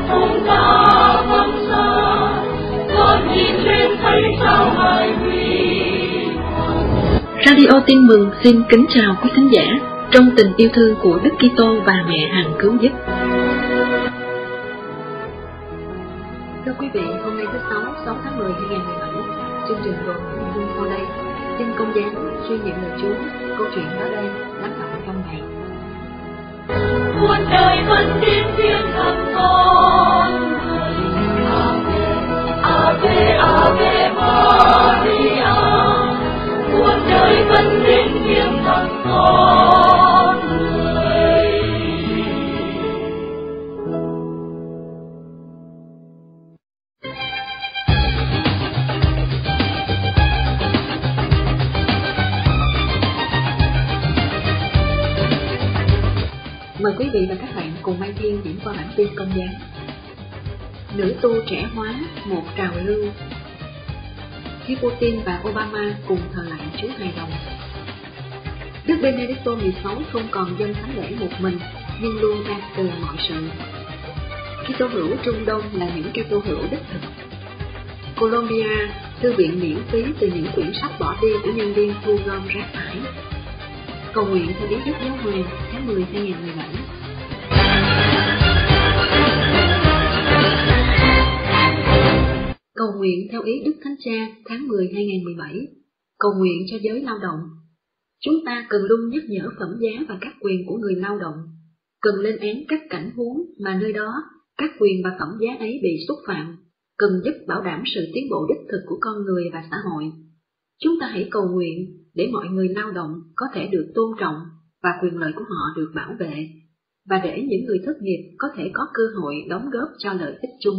cũng đã vắng xa, con nhìn lên thấy sao hài huy. Radio Tin Mừng xin kính chào quý khán giả trong tình yêu thương của Đức Kitô và Mẹ Hằng Cứu Giúp. Thưa quý vị, hôm nay thứ sáu tháng 10 2017, chương trình gồm những nội dung sau đây: tin Công giáo, suy niệm lời Chúa, câu chuyện đó đây, lắng đọng trong ngày. Muôn đời vẫn tin tiếng thầm con người. Ave, Ave Maria. Muôn đời vẫn tin tiếng thầm con người. Mời quý vị và các bạn cùng Mai Thiên điểm qua bản tin Công giáo. Nữ tu trẻ hóa, một trào lưu. Khi Putin và Obama cùng thờ lạy Chúa Hài Đồng. Đức Benedicto XVI không còn dâng thánh lễ một mình, nhưng luôn đang từ mọi sự. Kitô hữu Trung Đông là những Kitô hữu đích thực. Colombia, thư viện miễn phí từ những quyển sách bỏ đi của nhân viên thu gom rác thải. Cầu nguyện theo ý Đức Giáo Hoàng tháng 10 2017. Cầu nguyện theo ý Đức Thánh Cha tháng 10 2017. Cầu nguyện cho giới lao động. Chúng ta cần luôn nhắc nhở phẩm giá và các quyền của người lao động, cần lên án các cảnh huống mà nơi đó các quyền và phẩm giá ấy bị xúc phạm, cần giúp bảo đảm sự tiến bộ đích thực của con người và xã hội. Chúng ta hãy cầu nguyện để mọi người lao động có thể được tôn trọng và quyền lợi của họ được bảo vệ, và để những người thất nghiệp có thể có cơ hội đóng góp cho lợi ích chung.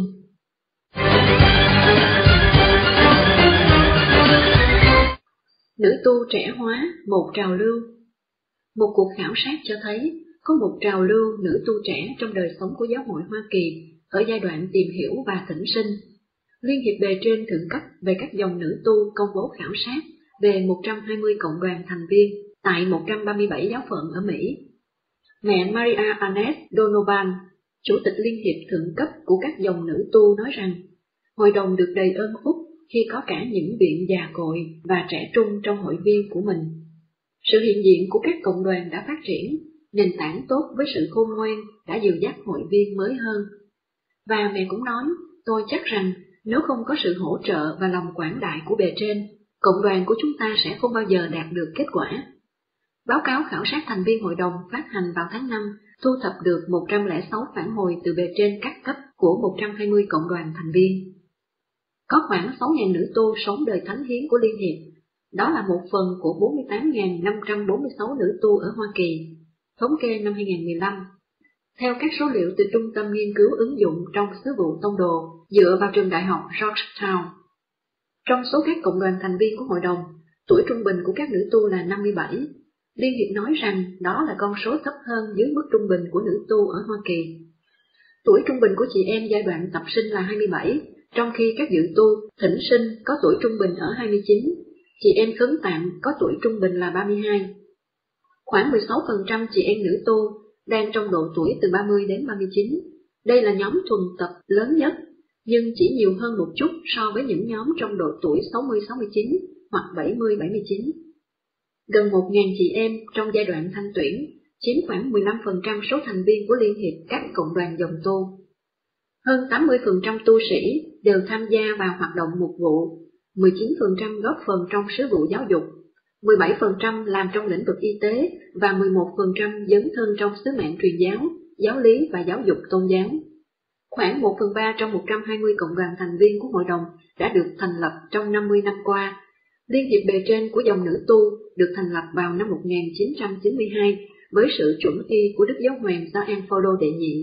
Nữ tu trẻ hóa, một trào lưu. Một cuộc khảo sát cho thấy có một trào lưu nữ tu trẻ trong đời sống của giáo hội Hoa Kỳ ở giai đoạn tìm hiểu và thỉnh sinh. Liên hiệp bề trên thượng cấp về các dòng nữ tu công bố khảo sát về 120 cộng đoàn thành viên tại 137 giáo phận ở Mỹ. Mẹ Maria Annette Donovan, chủ tịch Liên hiệp thượng cấp của các dòng nữ tu nói rằng, hội đồng được đầy ơn phúc khi có cả những viện già cội và trẻ trung trong hội viên của mình. Sự hiện diện của các cộng đoàn đã phát triển, nền tảng tốt với sự khôn ngoan đã dìu dắt hội viên mới hơn. Và mẹ cũng nói, tôi chắc rằng nếu không có sự hỗ trợ và lòng quảng đại của bề trên, cộng đoàn của chúng ta sẽ không bao giờ đạt được kết quả. Báo cáo khảo sát thành viên hội đồng phát hành vào tháng 5 thu thập được 106 phản hồi từ bề trên các cấp của 120 cộng đoàn thành viên. Có khoảng 6.000 nữ tu sống đời thánh hiến của Liên hiệp, đó là một phần của 48.546 nữ tu ở Hoa Kỳ, thống kê năm 2015. Theo các số liệu từ Trung tâm Nghiên cứu ứng dụng trong sứ vụ tông đồ dựa vào trường đại học Georgetown. Trong số các cộng đoàn thành viên của hội đồng, tuổi trung bình của các nữ tu là 57. Liên hiệp nói rằng đó là con số thấp hơn dưới mức trung bình của nữ tu ở Hoa Kỳ. Tuổi trung bình của chị em giai đoạn tập sinh là 27, trong khi các dự tu thỉnh sinh có tuổi trung bình ở 29, chị em khấn tạm có tuổi trung bình là 32. Khoảng 16% chị em nữ tu đang trong độ tuổi từ 30 đến 39. Đây là nhóm thuần tập lớn nhất, nhưng chỉ nhiều hơn một chút so với những nhóm trong độ tuổi 60-69 hoặc 70-79. Gần 1.000 chị em trong giai đoạn thanh tuyển, chiếm khoảng 15% số thành viên của Liên hiệp các cộng đoàn dòng tu. Hơn 80% tu sĩ đều tham gia vào hoạt động mục vụ, 19% góp phần trong sứ vụ giáo dục, 17% làm trong lĩnh vực y tế và 11% dấn thân trong sứ mạng truyền giáo, giáo lý và giáo dục tôn giáo. Khoảng 1/3 trong 120 cộng đoàn thành viên của hội đồng đã được thành lập trong 50 năm qua. Liên hiệp bề trên của dòng nữ tu được thành lập vào năm 1992 với sự chuẩn y của Đức Giáo hoàng Gioan Phaolô đệ nhị.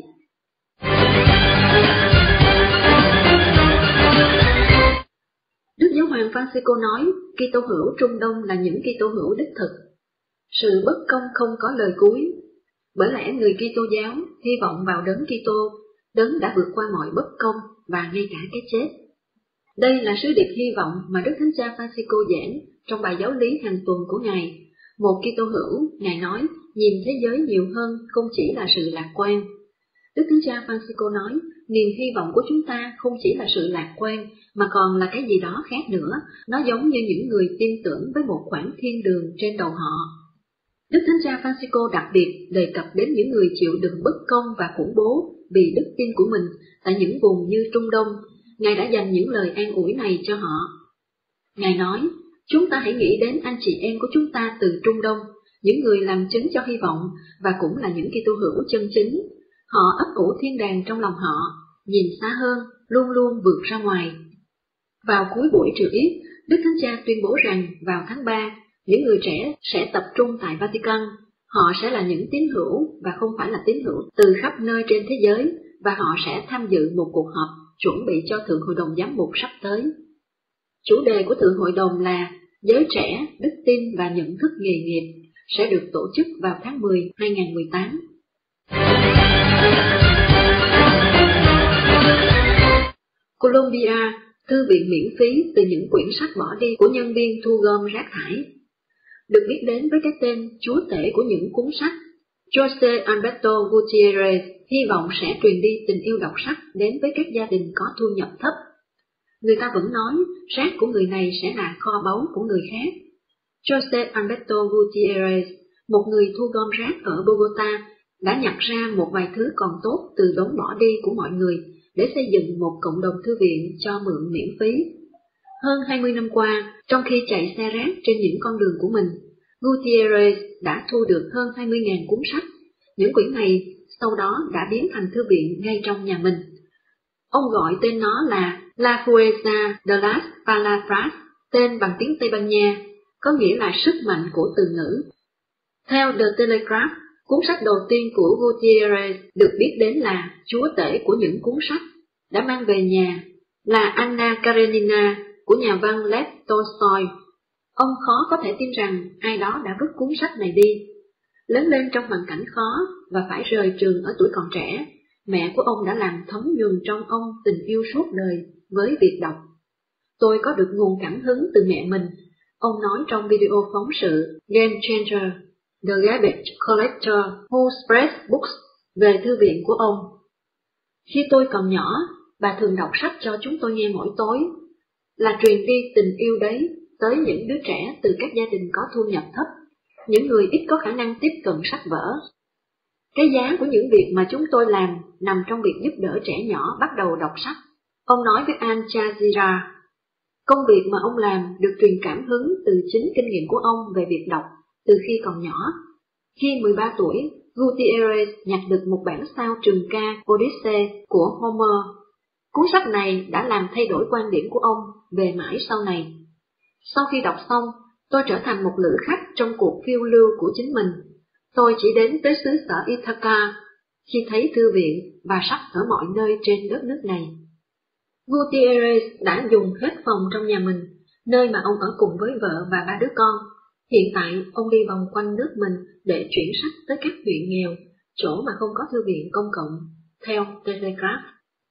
Đức Giáo hoàng Francisco nói, Kitô hữu Trung Đông là những Kitô hữu đích thực. Sự bất công không có lời cuối. Bởi lẽ người Kitô giáo hy vọng vào đấng Kitô, đấng đã vượt qua mọi bất công và ngay cả cái chết. Đây là sứ điệp hy vọng mà Đức Thánh Cha Francisco giảng trong bài giáo lý hàng tuần của Ngài. Một Kitô hữu, Ngài nói, nhìn thế giới nhiều hơn không chỉ là sự lạc quan. Đức Thánh Cha Francisco nói, niềm hy vọng của chúng ta không chỉ là sự lạc quan, mà còn là cái gì đó khác nữa, nó giống như những người tin tưởng với một khoảng thiên đường trên đầu họ. Đức Thánh Cha Francisco đặc biệt đề cập đến những người chịu đựng bất công và khủng bố vì đức tin của mình tại những vùng như Trung Đông. Ngài đã dành những lời an ủi này cho họ. Ngài nói, chúng ta hãy nghĩ đến anh chị em của chúng ta từ Trung Đông, những người làm chứng cho hy vọng và cũng là những Kitô hữu chân chính. Họ ấp ủ thiên đàng trong lòng họ, nhìn xa hơn, luôn luôn vượt ra ngoài. Vào cuối buổi triều yết, Đức Thánh Cha tuyên bố rằng vào tháng 3, những người trẻ sẽ tập trung tại Vatican. Họ sẽ là những tín hữu và không phải là tín hữu từ khắp nơi trên thế giới, và họ sẽ tham dự một cuộc họp chuẩn bị cho Thượng Hội đồng Giám mục sắp tới. Chủ đề của Thượng Hội đồng là Giới trẻ, đức tin và nhận thức nghề nghiệp, sẽ được tổ chức vào tháng 10, 2018. Colombia, thư viện miễn phí từ những quyển sách bỏ đi của nhân viên thu gom rác thải. Được biết đến với cái tên chúa tể của những cuốn sách, José Alberto Gutiérrez hy vọng sẽ truyền đi tình yêu đọc sách đến với các gia đình có thu nhập thấp. Người ta vẫn nói rác của người này sẽ là kho báu của người khác. José Alberto Gutiérrez, một người thu gom rác ở Bogota, đã nhặt ra một vài thứ còn tốt từ đống bỏ đi của mọi người để xây dựng một cộng đồng thư viện cho mượn miễn phí. Hơn 20 năm qua, trong khi chạy xe rác trên những con đường của mình, Gutiérrez đã thu được hơn 20.000 cuốn sách. Những quyển này sau đó đã biến thành thư viện ngay trong nhà mình. Ông gọi tên nó là La Fuerza de las Palabras, tên bằng tiếng Tây Ban Nha, có nghĩa là sức mạnh của từ ngữ. Theo The Telegraph, cuốn sách đầu tiên của Gutiérrez được biết đến là chúa tể của những cuốn sách, đã mang về nhà, là Anna Karenina của nhà văn Lev Tolstoy. Ông khó có thể tin rằng ai đó đã vứt cuốn sách này đi. Lớn lên trong hoàn cảnh khó và phải rời trường ở tuổi còn trẻ, mẹ của ông đã làm thấm nhuần trong ông tình yêu suốt đời với việc đọc. Tôi có được nguồn cảm hứng từ mẹ mình, ông nói trong video phóng sự Game Changer, The Garbage Collector Who Spreads Books về thư viện của ông. Khi tôi còn nhỏ, bà thường đọc sách cho chúng tôi nghe mỗi tối, là truyền đi tình yêu đấy tới những đứa trẻ từ các gia đình có thu nhập thấp, những người ít có khả năng tiếp cận sách vở. Cái giá của những việc mà chúng tôi làm nằm trong việc giúp đỡ trẻ nhỏ bắt đầu đọc sách, ông nói với Al Jazeera. Công việc mà ông làm được truyền cảm hứng từ chính kinh nghiệm của ông về việc đọc từ khi còn nhỏ. Khi 13 tuổi, Gutiérrez nhặt được một bản sao trường ca Odyssey của Homer. Cuốn sách này đã làm thay đổi quan điểm của ông về mãi sau này. Sau khi đọc xong, tôi trở thành một lữ khách trong cuộc phiêu lưu của chính mình. Tôi chỉ đến tới xứ sở Ithaca khi thấy thư viện và sách ở mọi nơi trên đất nước này. Gutiérrez đã dùng hết phòng trong nhà mình, nơi mà ông ở cùng với vợ và 3 đứa con. Hiện tại, ông đi vòng quanh nước mình để chuyển sách tới các huyện nghèo, chỗ mà không có thư viện công cộng, theo Telegraph.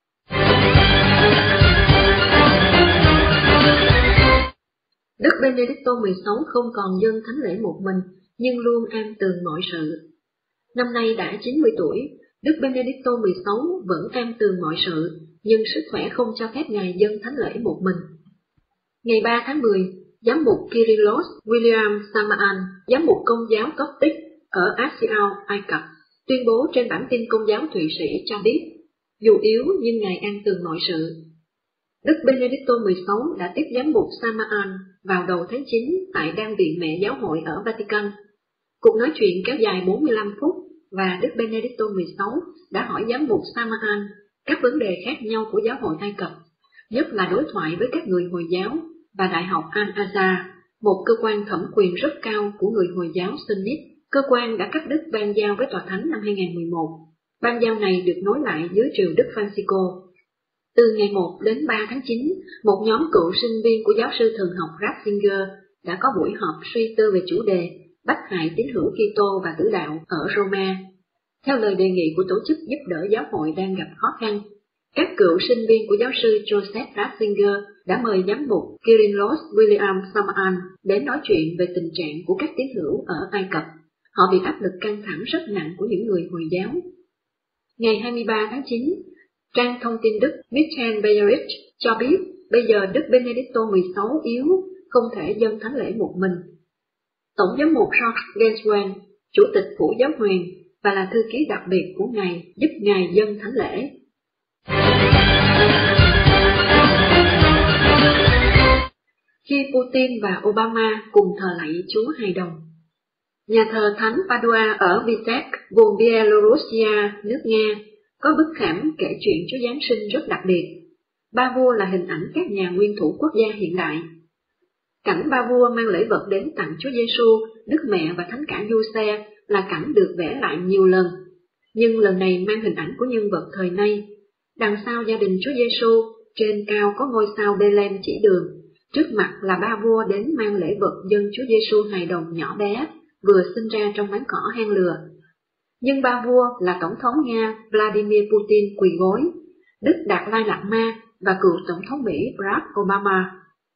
Đức Benedicto XVI không còn dâng thánh lễ một mình, nhưng luôn am tường mọi sự. Năm nay đã 90 tuổi, Đức Benedicto XVI vẫn am tường mọi sự, nhưng sức khỏe không cho phép Ngài dâng thánh lễ một mình. Ngày 3 tháng 10, Giám mục Kyrillos William Samahan, giám mục Công giáo Coptic ở Asiao, Ai Cập, tuyên bố trên bản tin Công giáo Thụy Sĩ cho biết, dù yếu nhưng Ngài an tường mọi sự. Đức Benedicto XVI đã tiếp giám mục Samahan vào đầu tháng 9 tại Đan viện Mẹ Giáo hội ở Vatican. Cuộc nói chuyện kéo dài 45 phút và Đức Benedicto XVI đã hỏi giám mục Samahan các vấn đề khác nhau của giáo hội Ai Cập, nhất là đối thoại với các người Hồi giáo và Đại học Al-Azhar, một cơ quan thẩm quyền rất cao của người Hồi giáo Sunnit. Cơ quan đã cắt đứt ban giao với Tòa Thánh năm 2011. Ban giao này được nối lại dưới triều Đức Francisco. Từ ngày 1 đến 3 tháng 9, một nhóm cựu sinh viên của giáo sư thần học Ratzinger đã có buổi họp suy tư về chủ đề bách hại tín hữu Kitô và tử đạo ở Roma. Theo lời đề nghị của tổ chức giúp đỡ giáo hội đang gặp khó khăn, các cựu sinh viên của giáo sư Joseph Ratzinger đã mời giám mục Kyrillos William Samahan đến nói chuyện về tình trạng của các tín hữu ở Ai Cập. Họ bị áp lực căng thẳng rất nặng của những người Hồi giáo. Ngày 23 tháng 9, trang thông tin Đức Michael Bayerich cho biết bây giờ Đức Benedicto XVI yếu, không thể dâng thánh lễ một mình. Tổng giám mục George Genswein, chủ tịch phủ giáo hoàng và là thư ký đặc biệt của Ngài, giúp Ngài dâng thánh lễ. Khi Putin và Obama cùng thờ lạy Chúa Hài Đồng. Nhà thờ Thánh Padua ở Vitebsk, vùng Bielorussia, nước Nga, có bức khảm kể chuyện Chúa Giáng sinh rất đặc biệt. Ba vua là hình ảnh các nhà nguyên thủ quốc gia hiện đại. Cảnh ba vua mang lễ vật đến tặng Chúa Giêsu, Đức Mẹ và Thánh cả Giuse là cảnh được vẽ lại nhiều lần, nhưng lần này mang hình ảnh của nhân vật thời nay. Đằng sau gia đình Chúa Giêsu, trên cao có ngôi sao Bethlehem chỉ đường, trước mặt là ba vua đến mang lễ vật dâng Chúa Giêsu hài đồng nhỏ bé, vừa sinh ra trong máng cỏ hang lừa. Nhưng ba vua là Tổng thống Nga Vladimir Putin quỳ gối, Đức Đạt Lai Lạt Ma và cựu Tổng thống Mỹ Barack Obama.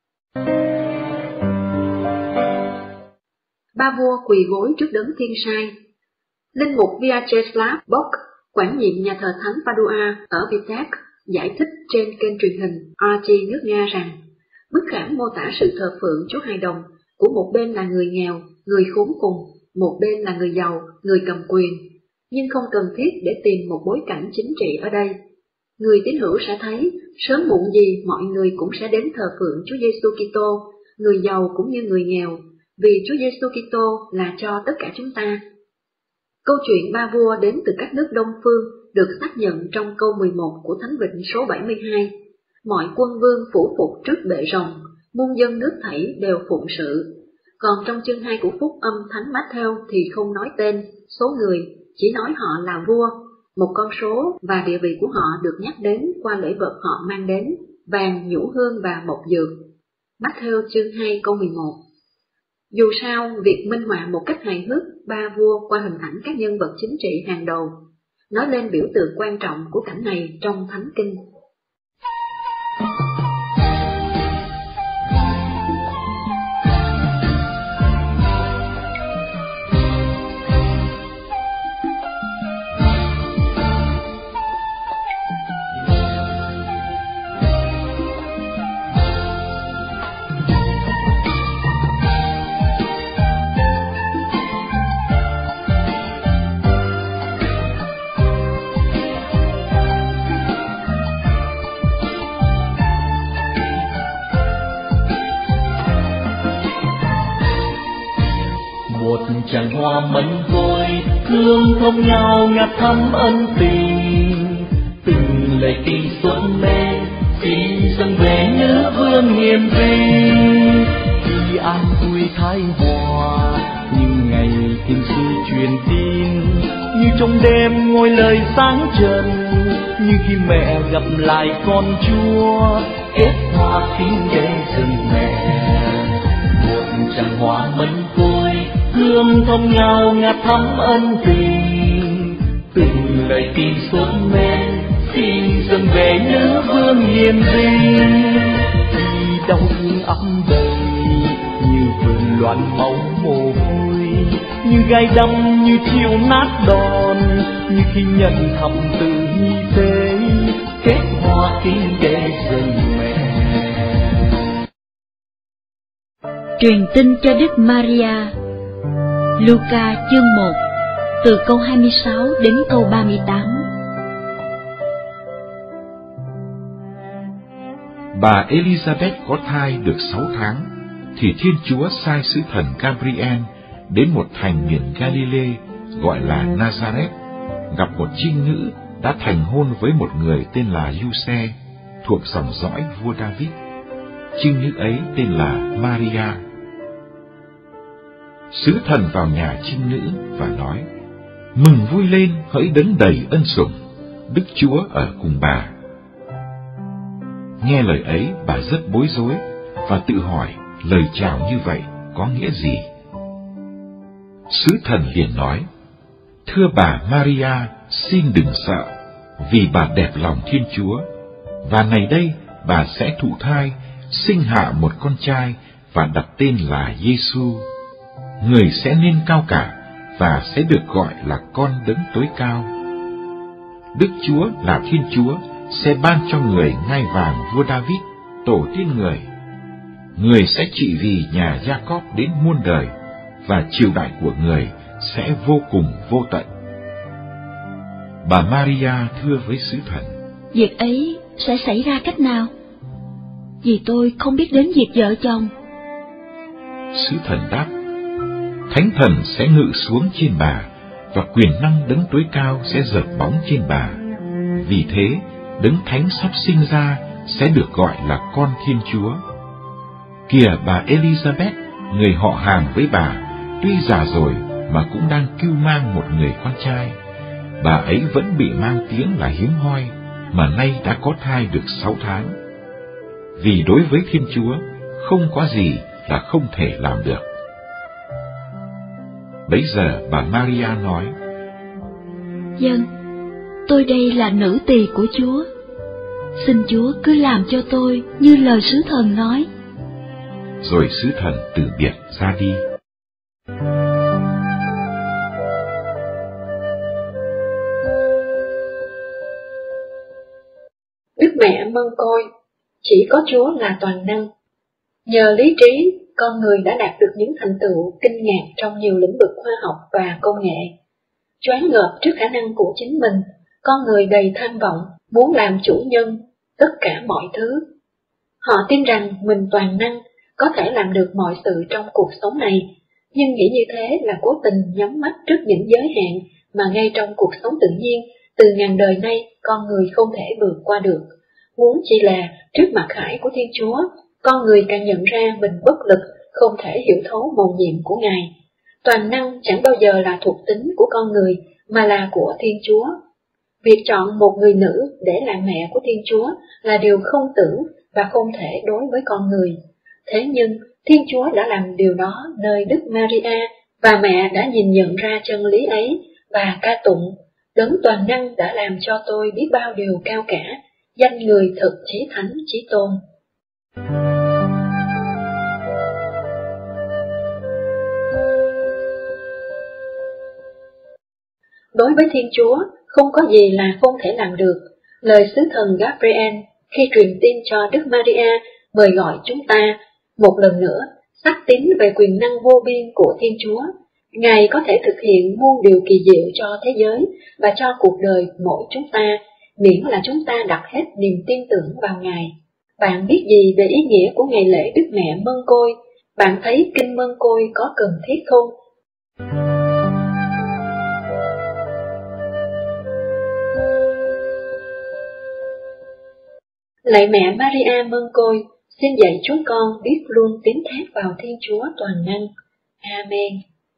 Ba vua quỳ gối trước đấng thiên sai. Linh mục Vyacheslav Bok, quản nhiệm nhà thờ Thánh Padua ở Vitebsk, giải thích trên kênh truyền hình RT nước Nga rằng, bức khảm mô tả sự thờ phượng Chúa Hài Đồng, của một bên là người nghèo, người khốn cùng, một bên là người giàu, người cầm quyền, nhưng không cần thiết để tìm một bối cảnh chính trị ở đây. Người tín hữu sẽ thấy, sớm muộn gì mọi người cũng sẽ đến thờ phượng Chúa Giêsu Kitô, người giàu cũng như người nghèo, vì Chúa Giêsu Kitô là cho tất cả chúng ta. Câu chuyện ba vua đến từ các nước Đông phương được xác nhận trong câu 11 của Thánh Vịnh số 72. Mọi quân vương phủ phục trước bệ rồng, muôn dân nước thảy đều phụng sự. Còn trong chương 2 của Phúc âm Thánh Matthew thì không nói tên, số người, chỉ nói họ là vua, một con số và địa vị của họ được nhắc đến qua lễ vật họ mang đến, vàng, nhũ hương và mộc dược. Matthew chương 2 câu 11. Dù sao, việc minh họa một cách hài hước ba vua qua hình ảnh các nhân vật chính trị hàng đầu, nói lên biểu tượng quan trọng của cảnh này trong Thánh Kinh. Chàng hoa mẫn vội thương thông nhau ngát thắm ân tình, từng lời kinh xuân mê xin dâng về nữ vương hiền vinh. Khi an vui thái hòa những ngày thiên sư truyền tin, như trong đêm ngôi lời sáng trần, như khi mẹ gặp lại con Chúa kết hoa kính để dâng mẹ. Một chàng hoa mẫn vội hương thông nhau ngát thắm ân tình, từng lời tin suốt men xin dâng về nữ vương hiền vinh. Khi đau thương ấm đầy như vườn loạn máu mồ hôi, như gai đâm như chiêu nát đòn, như khi nhận thầm từ nhi tế kết hoa kính để dâng mẹ. Truyền tin cho Đức Maria. Luca chương 1, từ câu 26 đến câu 38. Bà Elizabeth có thai được 6 tháng, thì Thiên Chúa sai sứ thần Gabriel đến một thành miền Galilee gọi là Nazareth, gặp một trinh nữ đã thành hôn với một người tên là Giuse, thuộc dòng dõi vua David. Trinh nữ ấy tên là Maria. Sứ thần vào nhà trinh nữ và nói: Mừng vui lên, hỡi đấng đầy ân sủng, Đức Chúa ở cùng bà. Nghe lời ấy, bà rất bối rối và tự hỏi lời chào như vậy có nghĩa gì. Sứ thần liền nói: Thưa bà Maria, xin đừng sợ, vì bà đẹp lòng Thiên Chúa, và này đây bà sẽ thụ thai, sinh hạ một con trai và đặt tên là Giêsu. Người sẽ nên cao cả và sẽ được gọi là con đấng tối cao. Đức Chúa là Thiên Chúa sẽ ban cho người ngai vàng vua David, tổ tiên người. Người sẽ trị vì nhà Gia-cóp đến muôn đời, và triều đại của người sẽ vô cùng vô tận. Bà Maria thưa với sứ thần: Việc ấy sẽ xảy ra cách nào? Vì tôi không biết đến việc vợ chồng. Sứ thần đáp: Thánh thần sẽ ngự xuống trên bà, và quyền năng đấng tối cao sẽ dợp bóng trên bà. Vì thế, đấng thánh sắp sinh ra sẽ được gọi là con Thiên Chúa. Kìa, bà Elizabeth, người họ hàng với bà, tuy già rồi mà cũng đang cưu mang một người con trai. Bà ấy vẫn bị mang tiếng là hiếm hoi, mà nay đã có thai được 6 tháng. Vì đối với Thiên Chúa, không có gì là không thể làm được. Bấy giờ bà Maria nói: Vâng, tôi đây là nữ tỳ của Chúa. Xin Chúa cứ làm cho tôi như lời sứ thần nói. Rồi sứ thần từ biệt ra đi. Đức Mẹ Mân Côi, chỉ có Chúa là toàn năng. Nhờ lý trí, con người đã đạt được những thành tựu kinh ngạc trong nhiều lĩnh vực khoa học và công nghệ. Choáng ngợp trước khả năng của chính mình, con người đầy tham vọng, muốn làm chủ nhân tất cả mọi thứ. Họ tin rằng mình toàn năng, có thể làm được mọi sự trong cuộc sống này, nhưng nghĩ như thế là cố tình nhắm mắt trước những giới hạn mà ngay trong cuộc sống tự nhiên, từ ngàn đời nay con người không thể vượt qua được. Huống chi là trước mặt khải của Thiên Chúa, con người càng nhận ra mình bất lực, không thể hiểu thấu mầu nhiệm của Ngài. Toàn năng chẳng bao giờ là thuộc tính của con người, mà là của Thiên Chúa. Việc chọn một người nữ để làm mẹ của Thiên Chúa là điều không tưởng và không thể đối với con người. Thế nhưng, Thiên Chúa đã làm điều đó nơi Đức Maria, và mẹ đã nhìn nhận ra chân lý ấy và ca tụng: Đấng toàn năng đã làm cho tôi biết bao điều cao cả, danh người thật chí thánh chí tôn. Đối với Thiên Chúa, không có gì là không thể làm được. Lời sứ thần Gabriel khi truyền tin cho Đức Maria mời gọi chúng ta một lần nữa xác tín về quyền năng vô biên của Thiên Chúa. Ngài có thể thực hiện muôn điều kỳ diệu cho thế giới và cho cuộc đời mỗi chúng ta, miễn là chúng ta đặt hết niềm tin tưởng vào Ngài. Bạn biết gì về ý nghĩa của ngày lễ Đức Mẹ Mân Côi? Bạn thấy kinh Mân Côi có cần thiết không? Lạy mẹ Maria Mân Côi, xin dạy chúng con biết luôn tín thác vào Thiên Chúa toàn năng. Amen.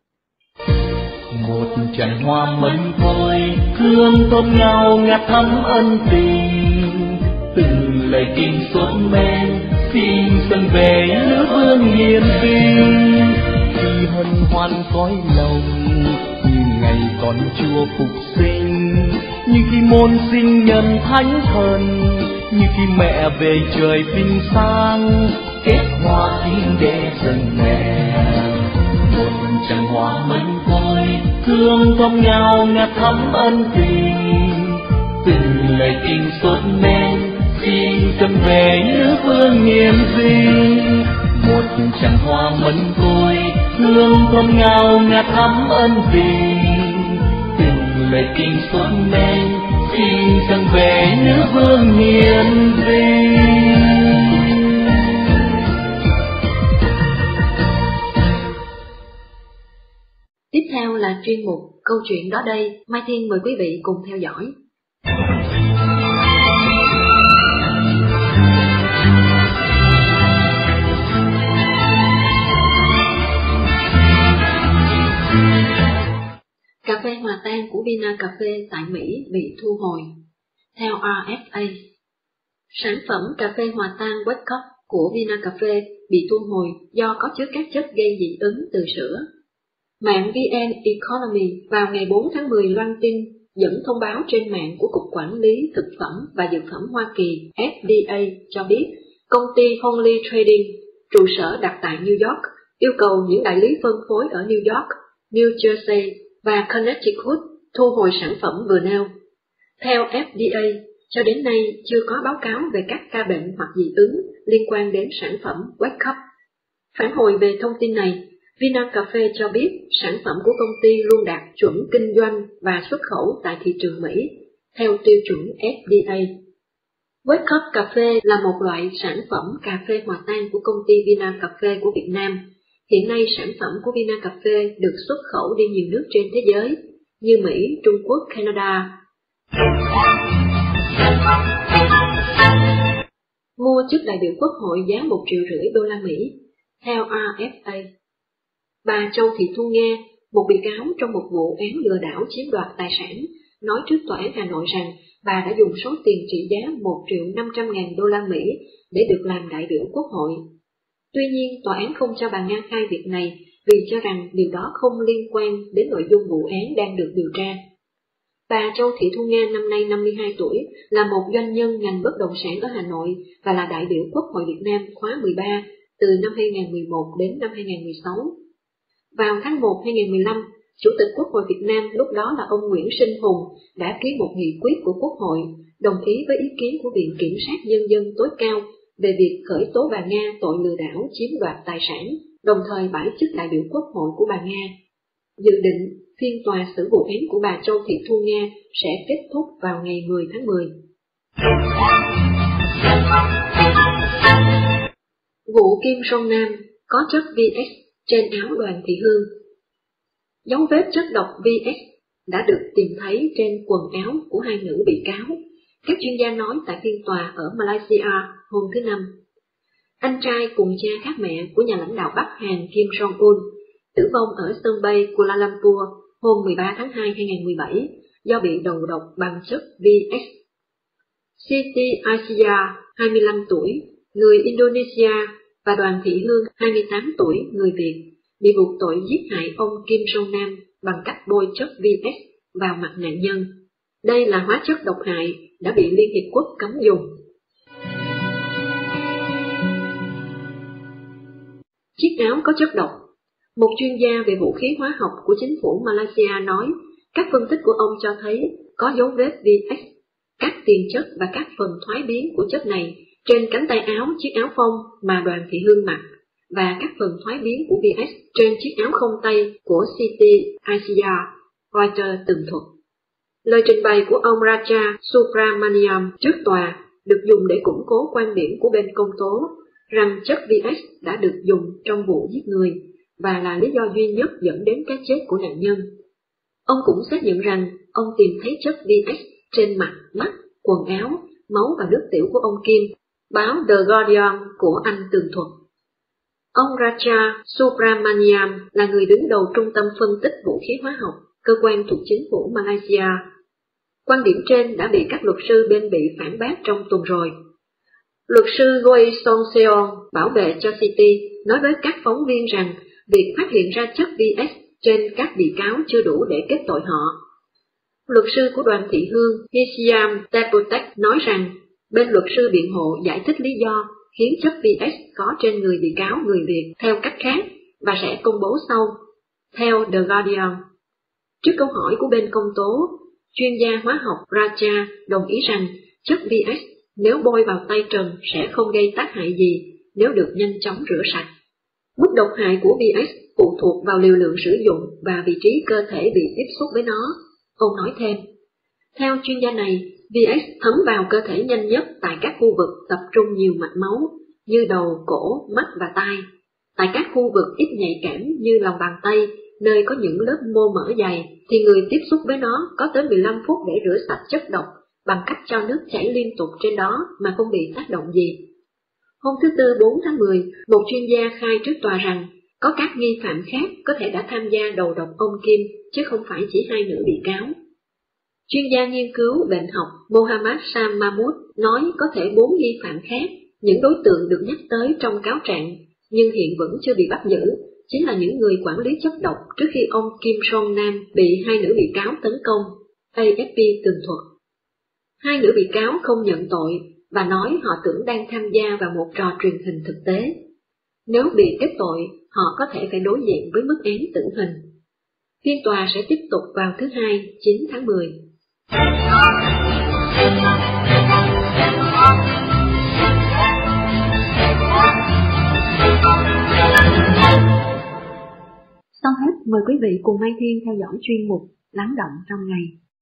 Một chàng hoa mân côi, hương thơm ngào ngạt thắm ân tình. Từng lời kinh suốt men, xin dâng về nữ vương hiền vinh. Khi hân hoan cõi lòng, như ngày con Chúa phục sinh, như khi môn sinh nhân thánh thần, như khi mẹ về trời vinh sang, kết hoa kính để dâng mẹ. Một chàng hoa mân côi, hương thơm ngào ngạt thắm ân tình. Từng lời kinh suốt men, xin dâng về nữ vương hiền vinh. Một chàng hoa mân côi, hương thơm ngào ngạt thắm ân tình. Từng lời kinh suốt men, xin dâng về nữ vương hiền vinh. Tiếp theo là chuyên mục Câu chuyện đó đây. Mai Thiên mời quý vị cùng theo dõi. Cà phê hòa tan của Vina Cà phê tại Mỹ bị thu hồi. Theo RFA, sản phẩm cà phê hòa tan Wake Cup của Vina Cà phê bị thu hồi do có chứa các chất gây dị ứng từ sữa. Mạng VN Economy vào ngày 4 tháng 10 loan tin dẫn thông báo trên mạng của Cục Quản lý Thực phẩm và Dược phẩm Hoa Kỳ FDA cho biết công ty Honley Trading, trụ sở đặt tại New York, yêu cầu những đại lý phân phối ở New York, New Jersey và Connecticut thu hồi sản phẩm vừa nêu. Theo FDA, cho đến nay chưa có báo cáo về các ca bệnh hoặc dị ứng liên quan đến sản phẩm Wake Up. Phản hồi về thông tin này, Vinacafe cho biết sản phẩm của công ty luôn đạt chuẩn kinh doanh và xuất khẩu tại thị trường Mỹ, theo tiêu chuẩn FDA. Wake Up Cà phê là một loại sản phẩm cà phê hòa tan của công ty Vinacafe của Việt Nam. Hiện nay sản phẩm của Vinacafe được xuất khẩu đi nhiều nước trên thế giới, như Mỹ, Trung Quốc, Canada. Mua chức đại biểu Quốc hội giá $1,5 triệu Mỹ, theo RFA. Bà Châu Thị Thu Nga, một bị cáo trong một vụ án lừa đảo chiếm đoạt tài sản, nói trước tòa án Hà Nội rằng bà đã dùng số tiền trị giá $1,500,000 Mỹ để được làm đại biểu Quốc hội. Tuy nhiên, tòa án không cho bà Nga khai việc này vì cho rằng điều đó không liên quan đến nội dung vụ án đang được điều tra. Bà Châu Thị Thu Nga năm nay 52 tuổi, là một doanh nhân ngành bất động sản ở Hà Nội và là đại biểu Quốc hội Việt Nam khóa 13 từ năm 2011 đến năm 2016. Vào tháng 1 2015, Chủ tịch Quốc hội Việt Nam lúc đó là ông Nguyễn Sinh Hùng đã ký một nghị quyết của Quốc hội đồng ý với ý kiến của Viện Kiểm sát Nhân dân tối cao về việc khởi tố bà Nga tội lừa đảo chiếm đoạt tài sản, đồng thời bãi chức đại biểu Quốc hội của bà Nga. Dự định phiên tòa xử vụ án của bà Châu Thị Thu Nga sẽ kết thúc vào ngày 10 tháng 10. Vụ Kim Song Nam có chất VX trên áo Đoàn Thị Hương. Dấu vết chất độc VX đã được tìm thấy trên quần áo của hai nữ bị cáo, các chuyên gia nói tại phiên tòa ở Malaysia hôm thứ Năm. Anh trai cùng cha khác mẹ của nhà lãnh đạo Bắc Hàn Kim Jong-un tử vong ở sân bay Kuala Lumpur hôm 13 tháng 2 2017 do bị đầu độc bằng chất VX. Siti Aisyah, 25 tuổi, người Indonesia, và Đoàn Thị Hương, 28 tuổi, người Việt, bị buộc tội giết hại ông Kim Song Nam bằng cách bôi chất VX vào mặt nạn nhân. Đây là hóa chất độc hại đã bị Liên Hiệp Quốc cấm dùng. Chiếc áo có chất độc. Một chuyên gia về vũ khí hóa học của chính phủ Malaysia nói, các phân tích của ông cho thấy có dấu vết VX, các tiền chất và các phần thoái biến của chất này trên cánh tay áo chiếc áo phông mà Đoàn Thị Hương mặc, và các phần thoái biến của VX trên chiếc áo không tay của Siti Aisyah, Reuters tường thuật. Lời trình bày của ông Raja Subramaniam trước tòa được dùng để củng cố quan điểm của bên công tố rằng chất VX đã được dùng trong vụ giết người và là lý do duy nhất dẫn đến cái chết của nạn nhân. Ông cũng xác nhận rằng ông tìm thấy chất VX trên mặt, mắt, quần áo, máu và nước tiểu của ông Kim, báo The Guardian của Anh tường thuật. Ông Raja Subramaniam là người đứng đầu Trung tâm phân tích vũ khí hóa học, cơ quan thuộc chính phủ Malaysia. Quan điểm trên đã bị các luật sư bên bị phản bác trong tuần rồi. Luật sư Goy Song Seon bảo vệ cho City nói với các phóng viên rằng việc phát hiện ra chất VX trên các bị cáo chưa đủ để kết tội họ. Luật sư của Đoàn Thị Hương, Hisiam Tepotek, nói rằng bên luật sư biện hộ giải thích lý do khiến chất VX có trên người bị cáo người Việt theo cách khác và sẽ công bố sau. Theo The Guardian, trước câu hỏi của bên công tố, chuyên gia hóa học Raja đồng ý rằng chất VX nếu bôi vào tay trần sẽ không gây tác hại gì nếu được nhanh chóng rửa sạch. Mức độc hại của VX phụ thuộc vào liều lượng sử dụng và vị trí cơ thể bị tiếp xúc với nó, ông nói thêm. Theo chuyên gia này, VX thấm vào cơ thể nhanh nhất tại các khu vực tập trung nhiều mạch máu như đầu, cổ, mắt và tai. Tại các khu vực ít nhạy cảm như lòng bàn tay, nơi có những lớp mô mỡ dày, thì người tiếp xúc với nó có tới 15 phút để rửa sạch chất độc bằng cách cho nước chảy liên tục trên đó mà không bị tác động gì. Hôm thứ Tư 4 tháng 10, một chuyên gia khai trước tòa rằng có các nghi phạm khác có thể đã tham gia đầu độc ông Kim, chứ không phải chỉ hai nữ bị cáo. Chuyên gia nghiên cứu bệnh học Mohammad Sam Mahmood nói có thể 4 nghi phạm khác, những đối tượng được nhắc tới trong cáo trạng, nhưng hiện vẫn chưa bị bắt giữ, chính là những người quản lý chất độc trước khi ông Kim Song Nam bị hai nữ bị cáo tấn công, AFP tường thuật. Hai nữ bị cáo không nhận tội và nói họ tưởng đang tham gia vào một trò truyền hình thực tế. Nếu bị kết tội, họ có thể phải đối diện với mức án tử hình. Phiên tòa sẽ tiếp tục vào thứ Hai, 9 tháng 10. Xong hết, mời quý vị cùng Mai Thiên theo dõi chuyên mục Lắng động trong ngày.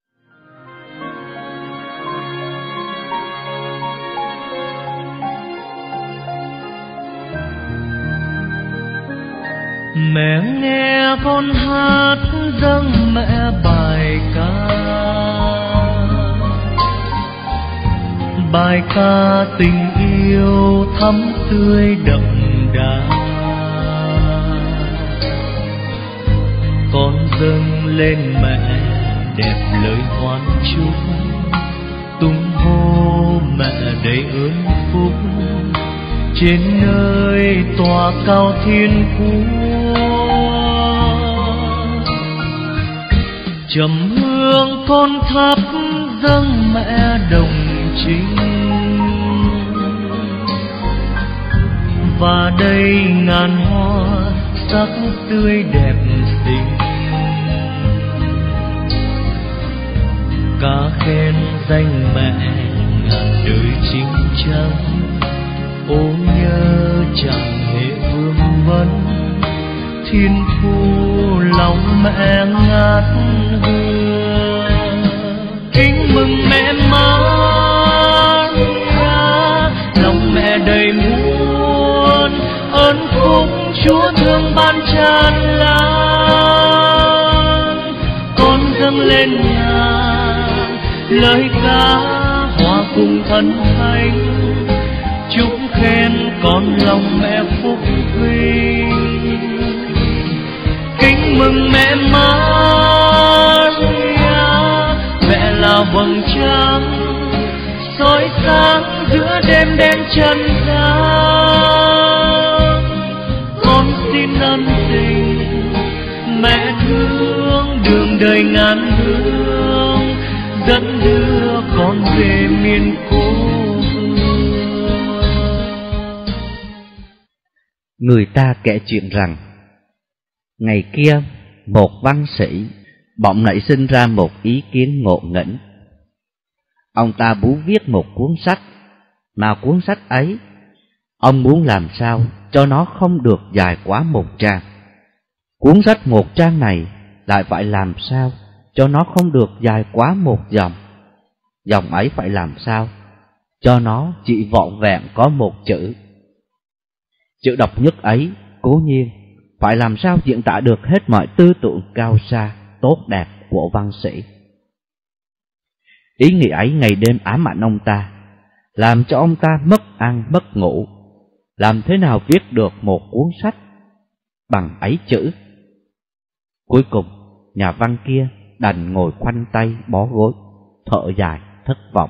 Mẹ nghe con hát dâng mẹ bài ca tình yêu thắm tươi đậm đà. Con dâng lên mẹ đẹp lời hoan chúc, tung hô mẹ đầy ơn phúc, trên nơi tòa cao thiên quốc. Trầm hương con thắp dâng mẹ đồng trinh, và đây ngàn hoa sắc tươi đẹp xinh. Ca khen danh mẹ ngàn đời chính chắn, ô nhớ chẳng hề vương vấn, thiên thu lòng mẹ ngát hương. Kính mừng mẹ Maria, lòng mẹ đầy muôn ơn phúc, Chúa thương ban tràn lan. Con dâng lên ngàn lời ca hòa cùng thần thánh, chúc khen con lòng mẹ phúc vinh. Kính mừng mẹ Maria, mẹ là vầng trăng soi sáng giữa đêm đen trần gian. Con xin ân tình mẹ thương, đường đời ngàn hương dẫn đưa con về miền cố. Người ta kể chuyện rằng, ngày kia một văn sĩ bỗng nảy sinh ra một ý kiến ngộ nghĩnh. Ông ta muốn viết một cuốn sách, mà cuốn sách ấy ông muốn làm sao cho nó không được dài quá 1 trang. Cuốn sách 1 trang này lại phải làm sao cho nó không được dài quá 1 dòng. Dòng ấy phải làm sao cho nó chỉ vỏn vẹn có 1 chữ. Chữ độc nhất ấy cố nhiên phải làm sao diễn tả được hết mọi tư tưởng cao xa, tốt đẹp của văn sĩ. Ý nghĩ ấy ngày đêm ám ảnh ông ta, làm cho ông ta mất ăn mất ngủ. Làm thế nào viết được một cuốn sách bằng ấy chữ? Cuối cùng, nhà văn kia đành ngồi khoanh tay bó gối, thở dài thất vọng.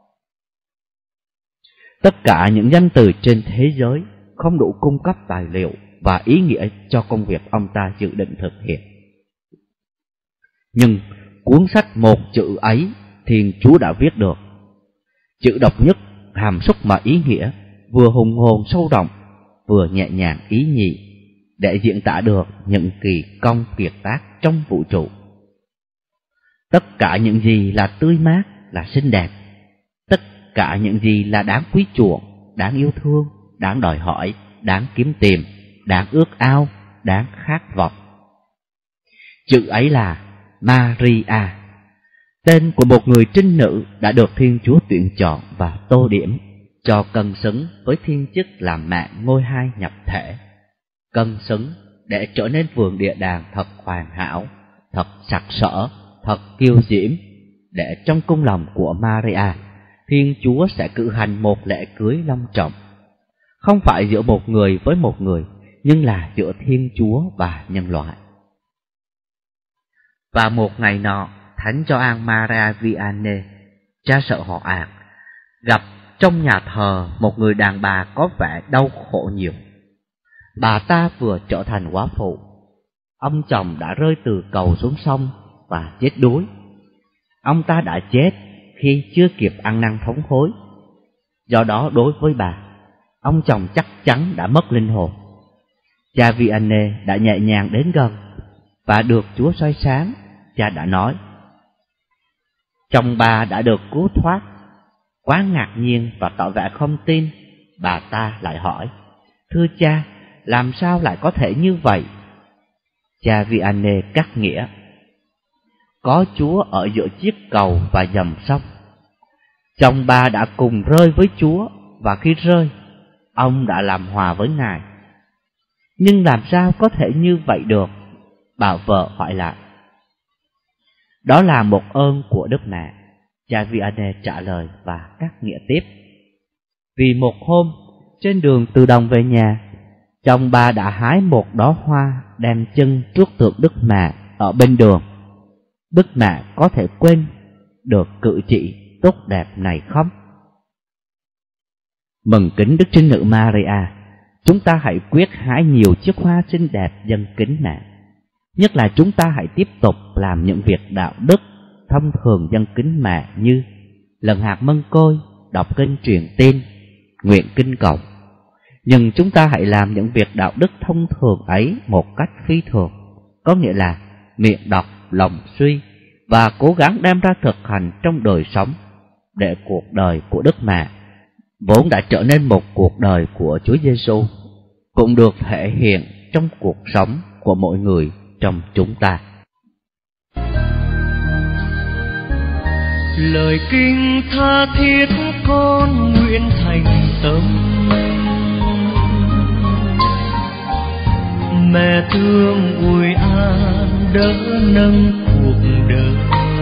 Tất cả những danh từ trên thế giới không đủ cung cấp tài liệu và ý nghĩa cho công việc ông ta dự định thực hiện. Nhưng cuốn sách 1 chữ ấy Thiên Chúa đã viết được. Chữ độc nhất hàm xúc mà ý nghĩa, vừa hùng hồn sâu đậm, vừa nhẹ nhàng ý nhị, để diễn tả được những kỳ công kiệt tác trong vũ trụ. Tất cả những gì là tươi mát, là xinh đẹp, tất cả những gì là đáng quý chuộng, đáng yêu thương, đáng đòi hỏi, đáng kiếm tìm, đáng ước ao, đáng khát vọng. Chữ ấy là Maria, tên của một người trinh nữ đã được Thiên Chúa tuyển chọn và tô điểm cho cân xứng với thiên chức làm mẹ ngôi 2 nhập thể, cân xứng để trở nên vườn địa đàng thật hoàn hảo, thật sặc sỡ, thật kiêu diễm, để trong cung lòng của Maria, Thiên Chúa sẽ cử hành một lễ cưới long trọng, không phải giữa một người với một người, nhưng là giữa Thiên Chúa và nhân loại. Và một ngày nọ, Thánh Gioan Maria Vianney, cha sợ họ Ạc, gặp trong nhà thờ một người đàn bà có vẻ đau khổ nhiều. Bà ta vừa trở thành góa phụ, ông chồng đã rơi từ cầu xuống sông và chết đuối. Ông ta đã chết khi chưa kịp ăn năn thống hối. Do đó đối với bà, ông chồng chắc chắn đã mất linh hồn. Cha Vianney đã nhẹ nhàng đến gần, và được Chúa soi sáng, cha đã nói: chồng bà đã được cứu thoát Quá ngạc nhiên và tỏ vẻ không tin, bà ta lại hỏi: "Thưa cha, làm sao lại có thể như vậy?" Cha Vianney cắt nghĩa: "Có Chúa ở giữa chiếc cầu và dòng sông. Chồng bà đã cùng rơi với Chúa, và khi rơi, ông đã làm hòa với Ngài." "Nhưng làm sao có thể như vậy được?" bà vợ hỏi lại. "Đó là một ơn của Đức Mẹ," cha Vianney trả lời và cắt nghĩa tiếp. Vì một hôm, trên đường từ đồng về nhà, chồng bà đã hái một đóa hoa đem chân trước tượng Đức Mẹ ở bên đường. Đức Mẹ có thể quên được cử chỉ tốt đẹp này không? Mừng kính Đức Trinh Nữ Maria, chúng ta hãy quyết hái nhiều chiếc hoa xinh đẹp dâng kính Mẹ. Nhất là chúng ta hãy tiếp tục làm những việc đạo đức thông thường dâng kính Mẹ như lần hạt mân côi, đọc kinh truyền tin, nguyện kinh cộng. Nhưng chúng ta hãy làm những việc đạo đức thông thường ấy một cách phi thường, có nghĩa là miệng đọc, lòng suy, và cố gắng đem ra thực hành trong đời sống, để cuộc đời của Đức Mẹ, vốn đã trở nên một cuộc đời của Chúa Giêsu, cũng được thể hiện trong cuộc sống của mỗi người trong chúng ta. Lời kinh tha thiết con nguyện thành tâm, mẹ thương ủi an đỡ nâng cuộc đời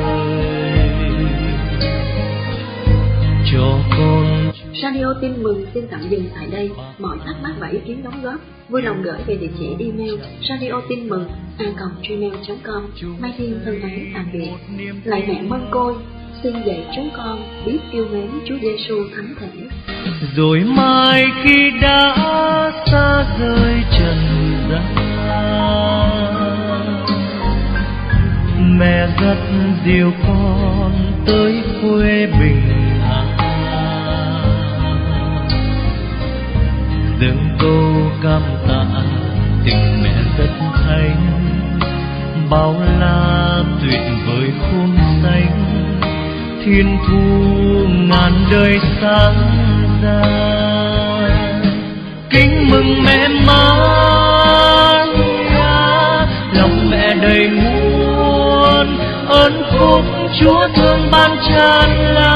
cho con. Radio Tin Mừng xin tạm dừng tại đây. Mọi thắc mắc và ý kiến đóng góp vui lòng gửi về địa chỉ email radiotinmừng@gmail.com. Mai Thiên thân ái tạm biệt. Lạy mẹ mân côi, xin dạy chúng con biết yêu mến Chúa Giêsu thánh thể. Rồi mai khi đã xa rời trần gian, mẹ rất dìu con tới quê bình an, dâng câu cảm tạ tình mẹ rất thánh, bao la tuyệt vời khôn xanh, thiên thu ngàn đời sáng ra. Kính mừng mẹ Maria, lòng mẹ đầy muôn ơn phúc Chúa thương ban tràn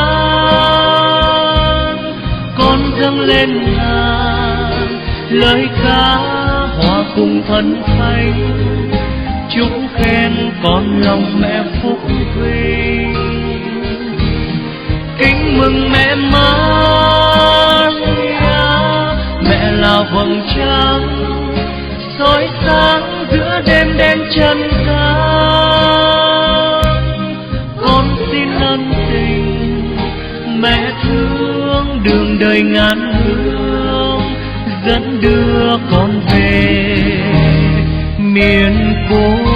lan. Con dâng lên ngàn lời ca hòa cùng thân thánh, chúc khen con lòng mẹ phúc vinh. Kính mừng mẹ Maria, mẹ là vầng trăng soi sáng giữa đêm đen chân gian. Con xin ân tình mẹ thương đường đời ngàn hương, dẫn đưa con về miền cối.